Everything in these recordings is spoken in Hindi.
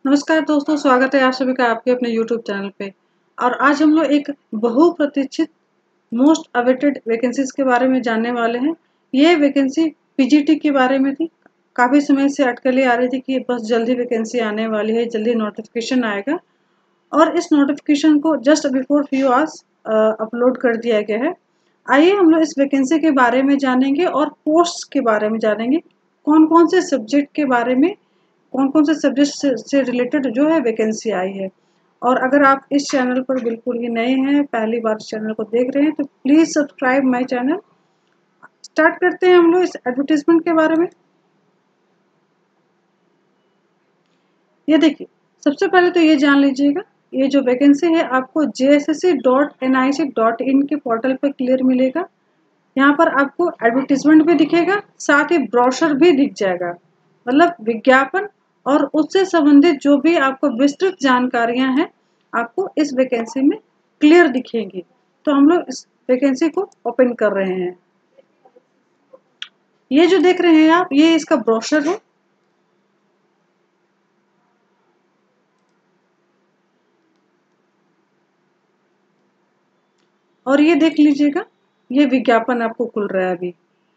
नमस्कार दोस्तों, स्वागत है आप सभी का आपके अपने YouTube चैनल पे। और आज हम लोग एक बहुप्रतीक्षित मोस्ट अवेटेड वैकेंसीज के बारे में जानने वाले हैं। ये वैकेंसी पीजीटी के बारे में थी। काफ़ी समय से अटकलें आ रही थी कि बस जल्दी वैकेंसी आने वाली है, जल्दी नोटिफिकेशन आएगा। और इस नोटिफिकेशन को just before few hours upload कर दिया गया है। आइए हम लोग इस वैकेंसी के बारे में जानेंगे और पोस्ट के बारे में जानेंगे, कौन कौन से सब्जेक्ट के बारे में, कौन कौन से सब्जेक्ट से रिलेटेड जो है वैकेंसी आई है। और अगर आप इस चैनल पर बिल्कुल ही नए हैं, पहली बार इस चैनल को देख रहे हैं, तो please subscribe my channel. Start करते हैं हम लोग इस एडवर्टीजमेंट के बारे में। ये देखिए, सबसे पहले तो ये जान लीजिएगा, ये जो वैकेंसी है आपको jssc.nic.in के पोर्टल पर क्लियर मिलेगा। यहाँ पर आपको एडवर्टीजमेंट भी दिखेगा, साथ ही ब्रोशर भी दिख जाएगा, मतलब विज्ञापन और उससे संबंधित जो भी आपको विस्तृत जानकारियां हैं आपको इस वैकेंसी में क्लियर दिखेंगी। तो हम लोग इस वैकेंसी को ओपन कर रहे हैं। ये जो देख रहे हैं आप, ये इसका ब्रोशर है। और ये देख लीजिएगा, ये विज्ञापन आपको खुल रहा है अभी।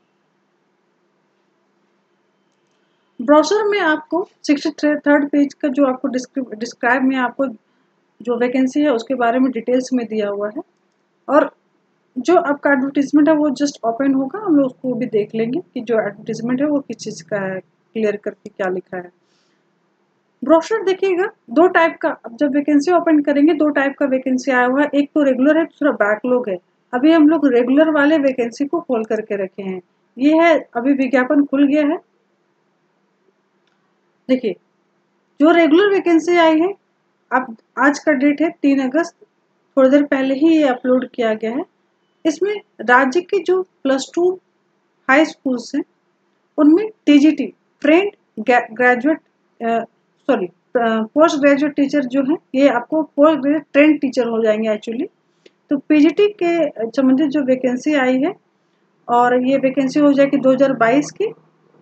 ब्रोशर में आपको 63rd पेज का जो आपको डिस्क्राइब में आपको जो वैकेंसी है उसके बारे में डिटेल्स में दिया हुआ है। और जो आपका एडवर्टीजमेंट है वो जस्ट ओपन होगा, हम लोग उसको भी देख लेंगे कि जो एडवर्टीजमेंट है वो किस चीज़ का है, क्लियर करके क्या लिखा है। ब्रोशर देखिएगा, दो टाइप का, अब जब वैकेंसी ओपन करेंगे दो टाइप का वैकेंसी आया हुआ है, एक तो रेगुलर है, दूसरा बैकलॉग है। अभी हम लोग रेगुलर वाले वैकेंसी को खोल करके रखे हैं। ये है, अभी विज्ञापन खुल गया है। देखिए, जो रेगुलर वैकेंसी आई है, अब आज का डेट है 3 अगस्त, थोड़ी देर पहले ही ये अपलोड किया गया है। इसमें राज्य के जो +2 हाई स्कूल्स हैं उनमें TGT trained graduate post graduate teacher जो है, ये आपको पोस्ट ग्रेजुएट ट्रेंड टीचर हो जाएंगे एक्चुअली। तो पीजीटी के संबंधित जो वैकेंसी आई है, और ये वैकेंसी हो जाएगी 2022 की।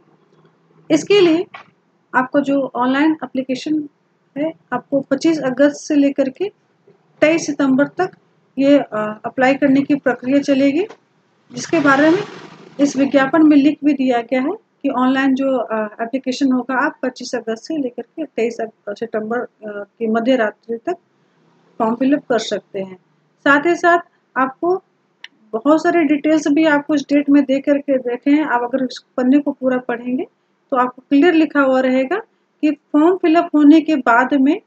इसके लिए आपको जो ऑनलाइन एप्लीकेशन है, आपको 25 अगस्त से लेकर के 23 सितंबर तक ये अप्लाई करने की प्रक्रिया चलेगी, जिसके बारे में इस विज्ञापन में लिख भी दिया गया है कि ऑनलाइन जो एप्लीकेशन होगा आप 25 अगस्त से लेकर के 23 सितंबर की मध्य रात्रि तक फॉर्म फिलअप कर सकते हैं। साथ ही साथ आपको बहुत सारे डिटेल्स भी आपको इस डेट में दे करके रखे हैं। आप अगर इस पन्ने को पूरा पढ़ेंगे तो आपको क्लियर लिखा हुआ रहेगा कि फॉर्म फिलअप होने के बाद में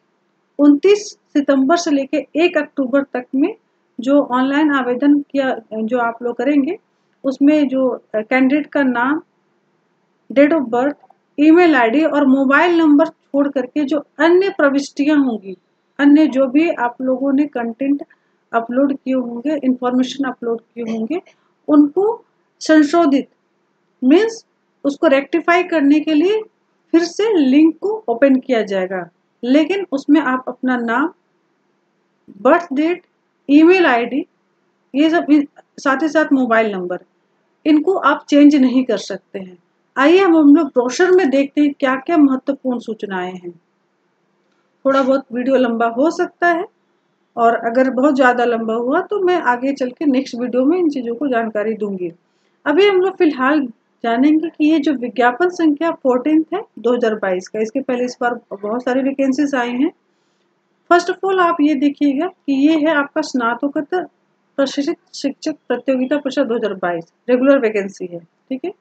29 सितंबर से लेकर 1 अक्टूबर तक में जो ऑनलाइन आवेदन किया जो आप लोग करेंगे, उसमें जो कैंडिडेट का नाम, date of birth, email ID और मोबाइल नंबर छोड़ करके जो अन्य प्रविष्टियां होंगी, अन्य जो भी आप लोगों ने कंटेंट अपलोड किए होंगे, इंफॉर्मेशन अपलोड किए होंगे, उनको संशोधित मीन्स उसको रेक्टिफाई करने के लिए फिर से लिंक को ओपन किया जाएगा। लेकिन उसमें आप अपना नाम, बर्थ डेट, ईमेल आईडी, ये सब साथ ही साथ मोबाइल नंबर, इनको आप चेंज नहीं कर सकते हैं। आइए हम लोग ब्रोशर में देखते हैं क्या क्या महत्वपूर्ण सूचनाएं हैं। थोड़ा बहुत वीडियो लंबा हो सकता है, और अगर बहुत ज़्यादा लंबा हुआ तो मैं आगे चल के नेक्स्ट वीडियो में इन चीज़ों को जानकारी दूंगी। अभी हम लोग फिलहाल जानेंगे कि ये जो विज्ञापन संख्या 14 है 2022 का, इसके पहले इस बार बहुत सारी वैकेंसीज आई हैं। फर्स्ट ऑफ ऑल आप ये देखिएगा कि ये है आपका स्नातकोत्तर प्रशिक्षित शिक्षक प्रतियोगिता परीक्षा 2022 रेगुलर वैकेंसी है, ठीक है।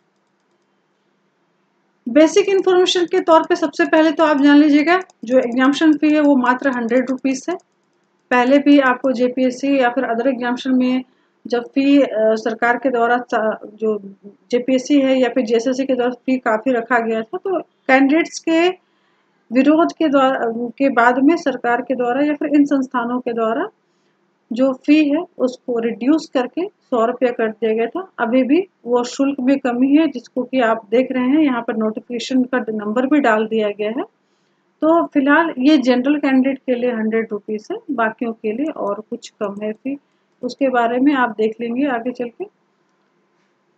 बेसिक इन्फॉर्मेशन के तौर पे सबसे पहले तो आप जान लीजिएगा, जो एग्जामिनेशन फी है वो मात्र 100 रुपीज़ है। पहले भी आपको जेपीएससी या फिर अदर एग्जामिनेशन में जब फी सरकार के द्वारा, जो जेपीएससी है या फिर जेएसएससी के द्वारा फी काफ़ी रखा गया था, तो कैंडिडेट्स के विरोध के बाद में सरकार के द्वारा या फिर इन संस्थानों के द्वारा जो फी है उसको रिड्यूस करके 100 रुपया कर दिया गया था। अभी भी वो शुल्क में कमी है, जिसको कि आप देख रहे हैं यहाँ पर नोटिफिकेशन का नंबर भी डाल दिया गया है। तो फिलहाल ये जनरल कैंडिडेट के लिए 100 रुपीज़ है, बाकियों के लिए और कुछ कम है फी, उसके बारे में आप देख लेंगे आगे चल के।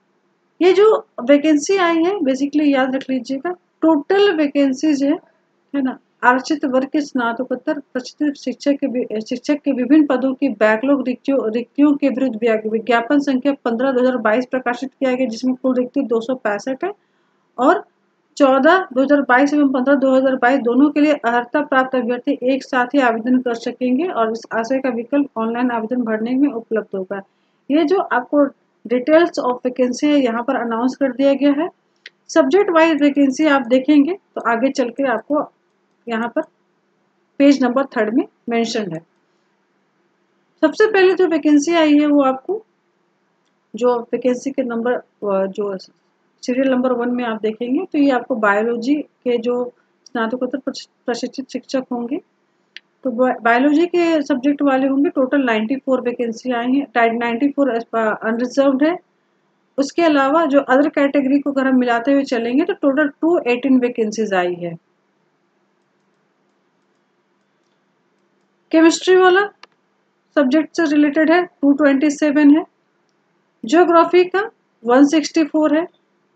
ये जो वैकेंसी आई है, बेसिकली याद रख लीजिएगा, टोटल वैकेंसीज है है ना। आरक्षित वर्ग के स्नातकोत्तर प्रशिक्षित शिक्षक के विभिन्न पदों की बैकलॉग रिक्तियों के विरुद्ध विज्ञापन संख्या 15/2022 प्रकाशित किया गया, जिसमें कुल रिक्ति 265 है। और 14/2022 एवं 15/2022 दोनों के लिए अर्हता प्राप्त अभ्यर्थी एक साथ ही आवेदन कर सकेंगे और इस आशय का विकल्प ऑनलाइन आवेदन भरने में उपलब्ध होगा। ये जो आपको डिटेल्स ऑफ वैकेंसी है यहाँ पर अनाउंस कर दिया गया है। सब्जेक्ट वाइज वैकेंसी आप देखेंगे तो आगे चल के आपको यहाँ पर पेज नंबर 3 में मेंशन है। सबसे पहले जो वैकेंसी आई है वो आपको जो वैकेंसी के नंबर जो सीरियल नंबर 1 में आप देखेंगे तो ये आपको बायोलॉजी के जो स्नातकोत्तर प्रशिक्षित शिक्षक होंगे, तो बायोलॉजी के सब्जेक्ट वाले होंगे। टोटल 94 वैकेंसी आई हैं, 94 अनरिजर्व्ड है। उसके अलावा जो अदर कैटेगरी को अगर हम मिलाते हुए चलेंगे तो टोटल 218 वैकेंसीज आई है। केमिस्ट्री वाला सब्जेक्ट से रिलेटेड है 227 है। ज्योग्राफी का 164 है।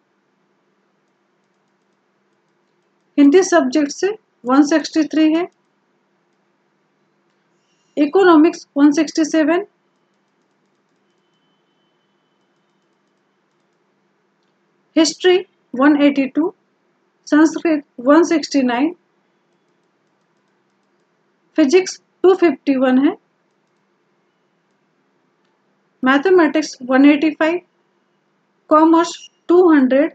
हिंदी सब्जेक्ट से 163 है। इकोनॉमिक्स 167, हिस्ट्री 182, संस्कृत 169, फिजिक्स 251 है। Mathematics 185, commerce 200,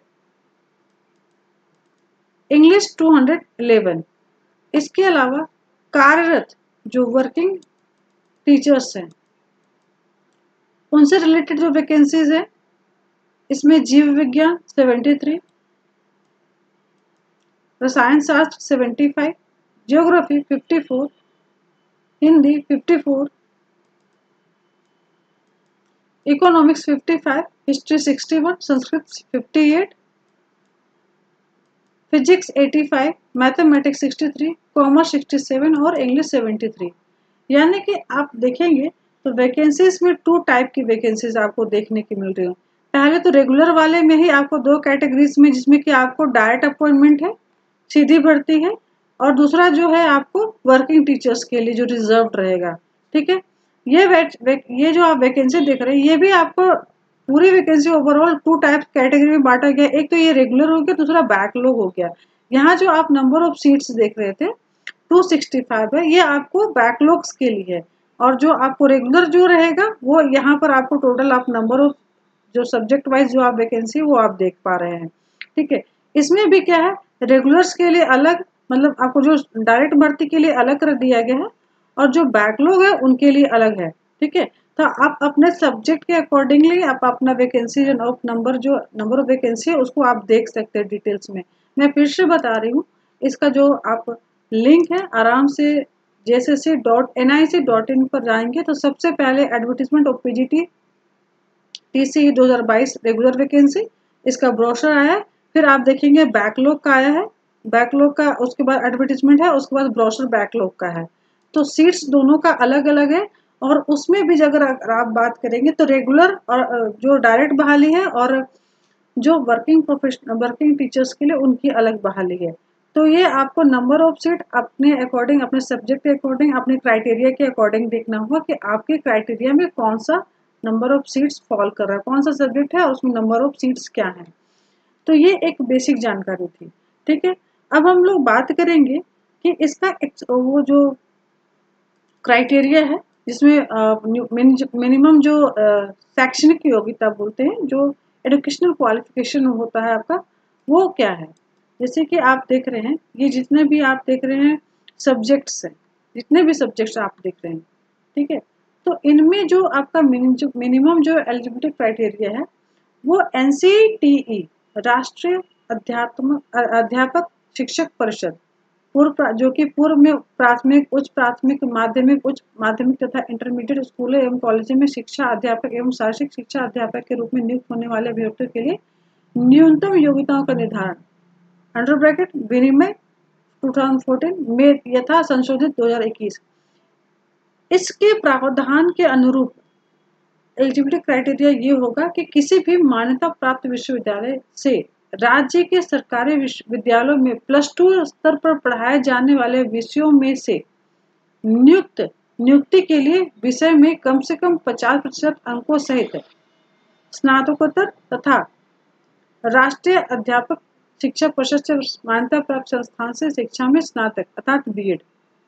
English 211। इसके अलावा कार्यरत जो वर्किंग टीचर्स हैं उनसे रिलेटेड जो वैकेंसीज है इसमें जीव विज्ञान 73, रसायन शास्त्र 75, geography 54, Hindi 54, economics 55, history 61, Sanskrit 58, physics 85, mathematics 63, commerce 67 और इंग्लिश 73। यानी कि आप देखेंगे तो वैकेंसीज में 2 टाइप की वैकेंसीज आपको देखने की मिल रही हो। पहले तो रेगुलर वाले में ही आपको 2 कैटेगरीज में, जिसमें कि आपको डायरेक्ट अपॉइंटमेंट है, सीधी भर्ती है, और दूसरा जो है आपको वर्किंग टीचर्स के लिए जो रिजर्व रहेगा। ठीक है, ये जो आप वैकेंसी देख रहे हैं ये भी आपको पूरी वैकेंसी ओवरऑल 2 टाइप कैटेगरी में बांटा गया। एक तो ये रेगुलर हो गया, दूसरा बैकलॉग हो गया। यहाँ जो आप नंबर ऑफ सीट्स देख रहे थे 265 है, ये आपको बैकलॉग्स के लिए है। और जो आपको रेगुलर जो रहेगा वो यहाँ पर आपको टोटल आप नंबर ऑफ जो सब्जेक्ट वाइज जो आप वैकेंसी वो आप देख पा रहे हैं। ठीक है, इसमें भी क्या है, रेगुलर्स के लिए अलग, मतलब आपको जो डायरेक्ट भर्ती के लिए अलग कर दिया गया है और जो बैकलॉग है उनके लिए अलग है। ठीक है, तो आप अपने सब्जेक्ट के अकॉर्डिंगली आप अपना वैकेंसी जो नंबर ऑफ वैकेंसी है उसको आप देख सकते हैं डिटेल्स में। मैं फिर से बता रही हूँ, इसका जो आप लिंक है आराम से jssc.nic.in पर जाएंगे तो सबसे पहले advertisement of PGT TCE 2022 regular vacancy, इसका ब्रोशर आया है। फिर आप देखेंगे बैकलॉग का आया है, बैकलॉग का उसके बाद एडवर्टीजमेंट है, उसके बाद ब्रोशर बैकलॉग का है। तो सीट्स दोनों का अलग अलग है। और उसमें भी अगर आप बात करेंगे तो रेगुलर और जो डायरेक्ट बहाली है और जो वर्किंग टीचर्स के लिए उनकी अलग बहाली है। तो ये आपको नंबर ऑफ सीट अपने अकॉर्डिंग, अपने सब्जेक्ट के अकॉर्डिंग, अपने क्राइटेरिया के अकॉर्डिंग देखना होगा कि आपके क्राइटेरिया में कौन सा नंबर ऑफ सीट्स फॉल कर रहा है, कौन सा सब्जेक्ट है, उसमें नंबर ऑफ सीट्स क्या है। तो ये एक बेसिक जानकारी थी। ठीक है, अब हम लोग बात करेंगे कि इसका वो जो क्राइटेरिया है जिसमें मिनिमम जो शैक्षणिक योग्यता बोलते हैं, जो एजुकेशनल क्वालिफिकेशन होता है आपका, वो क्या है। जैसे कि आप देख रहे हैं, ये जितने भी आप देख रहे हैं सब्जेक्ट्स हैं, जितने भी सब्जेक्ट्स आप देख रहे हैं, ठीक है, तो इनमें जो आपका मिनिमम जो एलिजिबिलिटी क्राइटेरिया है वो NCTE राष्ट्रीय अध्यापक शिक्षक परिषद जो कि पूर्व में प्राथमिक, उच्च प्राथमिक, माध्यमिक, उच्च माध्यमिक तथा इंटरमीडिएट स्कूलों एवं कॉलेजों में शिक्षा अध्यापक एवं शारीरिक शिक्षा अध्यापक के रूप में नियुक्त होने वाले अभ्यर्थियों के लिए न्यूनतम योग्यताओं का निर्धारण अंडर ब्रैकेट विनिमय 2014 में यथा संशोधित 2021। इसके प्रावधान के अनुरूप एलिजिबिलिटी क्राइटेरिया ये होगा कि किसी भी मान्यता प्राप्त विश्वविद्यालय से राज्य के सरकारी विश्वविद्यालयों में +2 स्तर पर पढ़ाए जाने वाले विषयों में से नियुक्ति के लिए विषय में कम से कम 50% अंकों सहित स्नातकोत्तर तथा राष्ट्रीय अध्यापक शिक्षा परिषद से मान्यता प्राप्त संस्थान से शिक्षा में स्नातक अर्थात बीएड,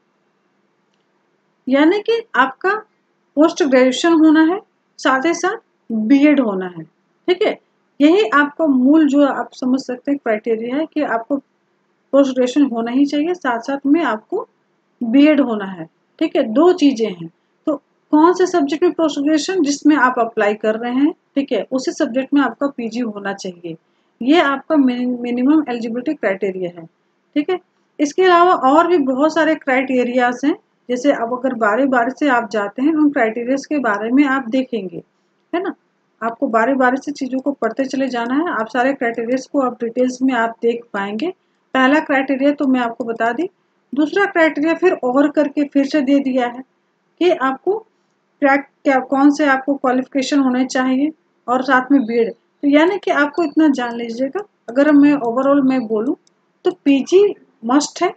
यानी कि आपका पोस्ट ग्रेजुएशन होना है, साथ ही साथ बीएड होना है। ठीक है, यही आपका मूल जो आप समझ सकते हैं क्राइटेरिया है कि आपको पोस्ट ग्रेजुएशन होना ही चाहिए, साथ साथ में आपको बीएड होना है। ठीक है, 2 चीजें हैं। तो कौन से सब्जेक्ट में पोस्ट ग्रेजुएशन जिसमें आप अप्लाई कर रहे हैं, ठीक है, उसी सब्जेक्ट में आपका पीजी होना चाहिए। ये आपका मिनिमम एलिजिबिलिटी क्राइटेरिया है। ठीक है, इसके अलावा और भी बहुत सारे क्राइटेरियाज हैं, जैसे अब अगर बारी बारी से आप जाते हैं उन क्राइटेरियाज के बारे में आप देखेंगे, है ना। आपको बारी बारी से चीज़ों को पढ़ते चले जाना है, आप सारे क्राइटेरियाज को आप डिटेल्स में आप देख पाएंगे। पहला क्राइटेरिया तो मैं आपको बता दी, दूसरा क्राइटेरिया फिर और करके फिर से दे दिया है कि आपको क्या कौन से आपको क्वालिफिकेशन होने चाहिए और साथ में बीएड। तो यानी कि आपको इतना जान लीजिएगा, अगर मैं ओवरऑल मैं बोलूँ तो पीजी मस्ट है,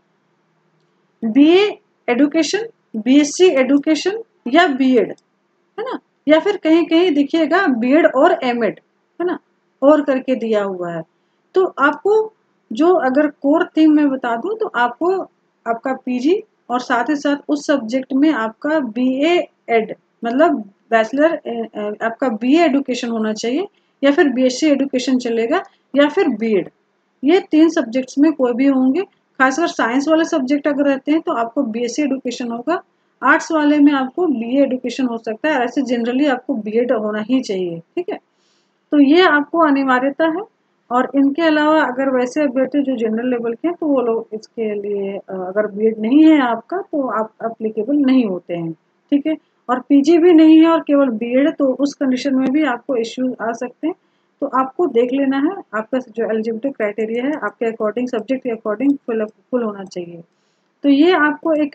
बीए एडुकेशन, बीएससी एडुकेशन या बीएड, है ना, या फिर कहीं कहीं देखिएगा बीएड और एमएड, है ना, और करके दिया हुआ है। तो आपको जो अगर कोर थीम में बता दूं तो आपको आपका पीजी और साथ ही साथ उस सब्जेक्ट में आपका बीए एड मतलब बैचलर आपका बीए एडुकेशन होना चाहिए, या फिर बीएससी एडुकेशन चलेगा, या फिर बीएड। ये 3 सब्जेक्ट्स में कोई भी होंगे। खासकर साइंस वाले सब्जेक्ट अगर रहते हैं तो आपको बीएससी एडुकेशन होगा, आर्ट्स वाले में आपको बीए एडुकेशन हो सकता है, ऐसे जनरली आपको बीएड होना ही चाहिए। ठीक है, तो ये आपको अनिवार्यता है। और इनके अलावा अगर वैसे अभ्यर्थी जो जनरल लेवल के हैं तो वो लोग इसके लिए अगर बीएड नहीं है आपका तो आप अप्लीकेबल नहीं होते हैं। ठीक है, और पीजी भी नहीं है और केवल बीएड, तो उस कंडीशन में भी आपको इश्यूज आ सकते हैं। तो आपको देख लेना है आपका जो एलिजिबिलिटी क्राइटेरिया है आपके अकॉर्डिंग, सब्जेक्ट के अकॉर्डिंग फुल होना चाहिए। तो ये आपको एक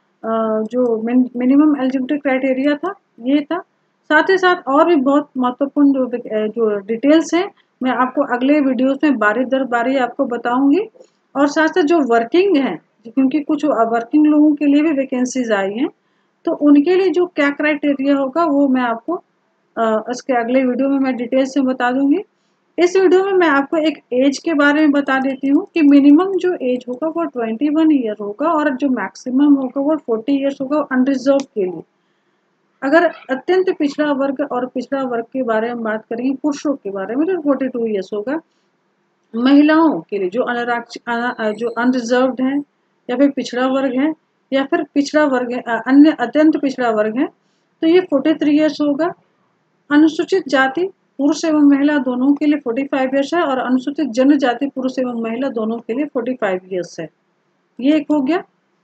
जो मिनिमम एलिजिबिलिटी क्राइटेरिया था ये था। साथ ही साथ और भी बहुत महत्वपूर्ण जो डिटेल्स हैं मैं आपको अगले वीडियोस में बारी दर बारी आपको बताऊंगी। और साथ साथ जो वर्किंग है, क्योंकि कुछ वर्किंग लोगों के लिए भी वैकेंसीज आई हैं, तो उनके लिए जो क्या क्राइटेरिया होगा वो मैं आपको इसके अगले वीडियो में मैं डिटेल से बता दूंगी। इस वीडियो में मैं आपको एक एज के बारे में बता देती हूँ कि मिनिमम जो एज होगा वो 21 ईयर होगा और जो मैक्सिमम होगा वो 40 ईयर्स होगा अनरिजर्व के लिए। अगर अत्यंत पिछड़ा वर्ग और पिछड़ा वर्ग के बारे में बात करेंगे पुरुषों के बारे में तो 42 ईयर्स होगा। महिलाओं के लिए जो जो अनरिजर्व्ड है या फिर पिछड़ा वर्ग है या फिर पिछड़ा वर्ग है, अन्य अत्यंत पिछड़ा वर्ग है, तो ये 43 ईयर्स होगा। अनुसूचित जाति पुरुष एवं महिला दोनों के लिए 45 ईयर्स है और अनुसूचित जनजाति पुरुष एवं महिला दोनों के लिए 45 ईयर्स है। ये एक हो गया।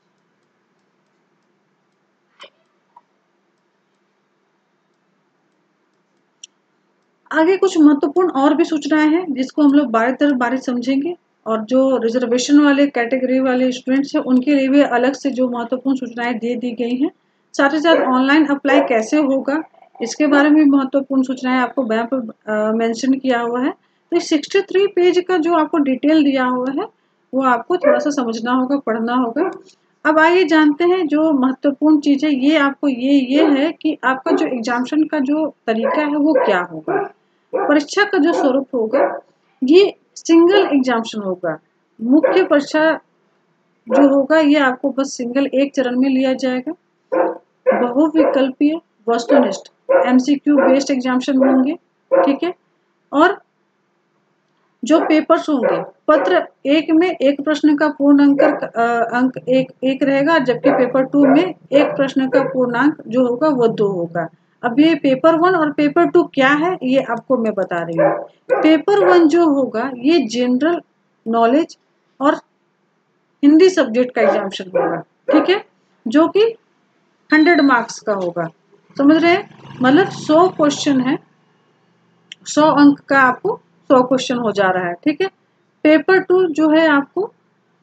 आगे कुछ महत्वपूर्ण और भी सूचनाएं हैं जिसको हम लोग बारी तरफ बारी समझेंगे, और जो रिजर्वेशन वाले कैटेगरी वाले स्टूडेंट्स हैं उनके लिए भी अलग से जो महत्वपूर्ण सूचनाएं दे दी गई हैं। साथ ही साथ ऑनलाइन अप्लाई कैसे होगा इसके बारे में महत्वपूर्ण सूचनाएं आपको वहाँ पर मेंशन किया हुआ है। तो 63 पेज का जो आपको डिटेल दिया हुआ है वो आपको थोड़ा सा समझना होगा, पढ़ना होगा। अब आइए जानते हैं जो महत्वपूर्ण चीज़ है, ये आपको ये है कि आपका जो एग्जामिनेशन का जो तरीका है वो क्या होगा। परीक्षा का जो स्वरूप होगा ये सिंगल एग्जामिनेशन होगा। मुख्य परीक्षा जो होगा ये आपको बस सिंगल एक चरण में लिया जाएगा। बहुविकल्पीय वस्तुनिष्ठ एमसीक्यू बेस्ड एग्जामिनेशन होंगे। ठीक है, और जो पेपर्स होंगे पत्र 1 में एक प्रश्न का पूर्ण अंक एक रहेगा, जबकि पेपर 2 में एक प्रश्न का पूर्णांक जो होगा वो 2 होगा। अब ये पेपर 1 और पेपर 2 क्या है ये आपको मैं बता रही हूँ। पेपर 1 जो होगा ये जनरल नॉलेज और हिंदी सब्जेक्ट का एग्जामिनेशन होगा। ठीक है, जो कि 100 मार्क्स का होगा। समझ रहे हैं, मतलब 100 क्वेश्चन है, 100 अंक का आपको 100 क्वेश्चन हो जा रहा है। ठीक है, पेपर 2 जो है आपको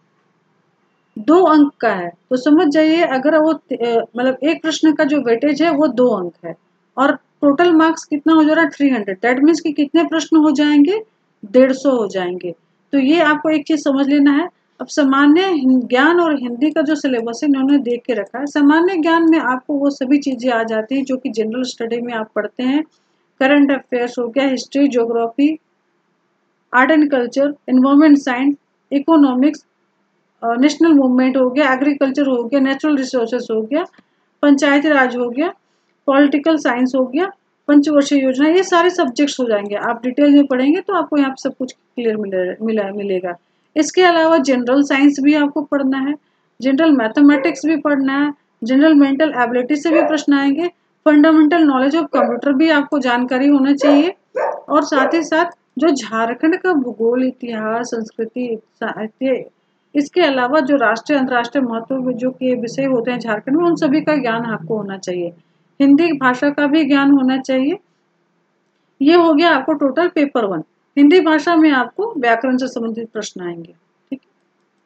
2 अंक का है, तो समझ जाइए अगर वो मतलब एक प्रश्न का जो वेटेज है वो 2 अंक है और टोटल मार्क्स कितना हो जा रहा है 300। दैट मीन्स कि कितने प्रश्न हो जाएंगे 150 हो जाएंगे। तो ये आपको एक चीज़ समझ लेना है। अब सामान्य ज्ञान और हिंदी का जो सिलेबस है इन्होंने देख के रखा है। सामान्य ज्ञान में आपको वो सभी चीज़ें आ जाती हैं जो कि जनरल स्टडी में आप पढ़ते हैं। करंट अफेयर्स हो गया, history, geography, art and culture, environment science, economics, national movement हो गया, एग्रीकल्चर हो गया, नेचुरल रिसोर्सेस हो गया, पंचायती राज हो गया, पॉलिटिकल साइंस हो गया, पंचवर्षीय योजना, ये सारे सब्जेक्ट्स हो जाएंगे। आप डिटेल में पढ़ेंगे तो आपको यहाँ पे सब कुछ क्लियर मिलेगा। इसके अलावा जनरल साइंस भी आपको पढ़ना है, जनरल मैथमेटिक्स भी पढ़ना है, जनरल मेंटल एबिलिटी से भी प्रश्न आएंगे, फंडामेंटल नॉलेज ऑफ कंप्यूटर भी आपको जानकारी होना चाहिए, और साथ ही साथ जो झारखंड का भूगोल, इतिहास, संस्कृति, साहित्य, इसके अलावा जो राष्ट्रीय अंतर्राष्ट्रीय महत्व जो के विषय होते हैं झारखंड में, उन सभी का ज्ञान आपको होना चाहिए। हिंदी भाषा का भी ज्ञान होना चाहिए। ये हो गया आपको टोटल पेपर 1। हिंदी भाषा में आपको व्याकरण से संबंधित प्रश्न आएंगे। ठीक है।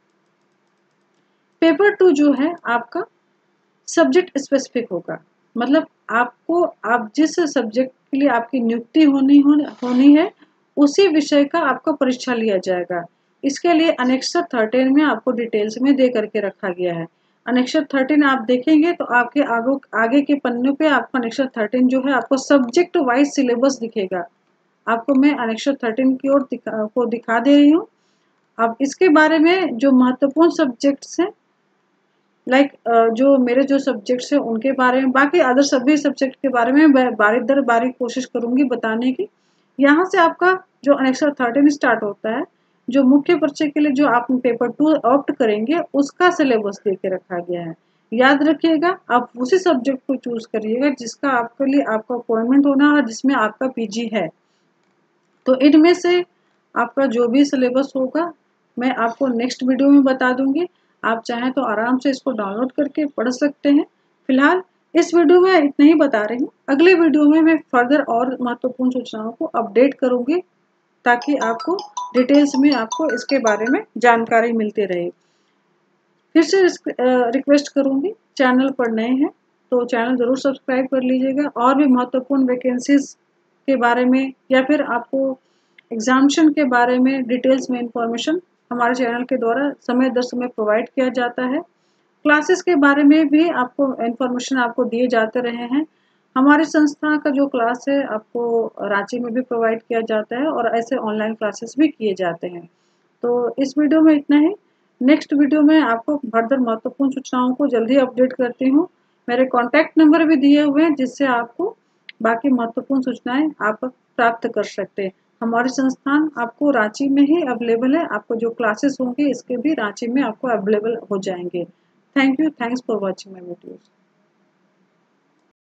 पेपर 2 जो है आपका सब्जेक्ट स्पेसिफिक होगा, मतलब आपको, आप जिस सब्जेक्ट के लिए आपकी नियुक्ति होनी है उसी विषय का आपका परीक्षा लिया जाएगा। इसके लिए अनेक्सर 13 में आपको डिटेल्स में दे करके रखा गया है। अनेक्सर 13 आप देखेंगे तो आपके आगे के पन्नों पे आपको अनेक्सर 13 जो है आपको सब्जेक्ट वाइज सिलेबस दिखेगा। आपको मैं अनेक्सर 13 की ओर दिखा दे रही हूँ। अब इसके बारे में जो महत्वपूर्ण सब्जेक्ट्स हैं, जो मेरे जो सब्जेक्ट्स हैं उनके बारे में, बाकी अदर सभी सब्जेक्ट के बारे में मैं बारी दर बारी कोशिश करूंगी बताने की। यहाँ से आपका जो अनेक्सर 13 स्टार्ट होता है, जो मुख्य परिचय के लिए जो आप पेपर 2 ऑप्ट करेंगे उसका सिलेबस दे के रखा गया है। याद रखिएगा, आप उसी सब्जेक्ट को चूज करिएगा जिसका आपके लिए आपका अपॉइंटमेंट होना है, जिसमें आपका पीजी है। तो इनमें से आपका जो भी सिलेबस होगा मैं आपको नेक्स्ट वीडियो में बता दूंगी। आप चाहें तो आराम से इसको डाउनलोड करके पढ़ सकते हैं। फिलहाल इस वीडियो में इतना ही बता रही हूँ। अगले वीडियो में मैं फर्दर और महत्वपूर्ण सूचनाओं को अपडेट करूंगी ताकि आपको डिटेल्स में आपको इसके बारे में जानकारी मिलती रहे। फिर से रिक्वेस्ट करूंगी, चैनल पर नए हैं तो चैनल ज़रूर सब्सक्राइब कर लीजिएगा। और भी महत्वपूर्ण वैकेंसीज के बारे में या फिर आपको एग्जामिनेशन के बारे में डिटेल्स में इंफॉर्मेशन हमारे चैनल के द्वारा समय दर समय प्रोवाइड किया जाता है। क्लासेस के बारे में भी आपको इंफॉर्मेशन आपको दिए जाते रहे हैं। हमारी संस्था का जो क्लास है आपको रांची में भी प्रोवाइड किया जाता है और ऐसे ऑनलाइन क्लासेस भी किए जाते हैं। तो इस वीडियो में इतना ही। नेक्स्ट वीडियो में आपको फर्दर महत्वपूर्ण सूचनाओं को जल्दी अपडेट करती हूँ। मेरे कॉन्टैक्ट नंबर भी दिए हुए हैं जिससे आपको बाकी महत्वपूर्ण सूचनाएं आप प्राप्त कर सकते हैं। हमारे संस्थान आपको रांची में ही अवेलेबल है। आपको जो क्लासेस होंगे इसके भी रांची में आपको अवेलेबल हो जाएंगे। Thank you, thanks for watching my videos.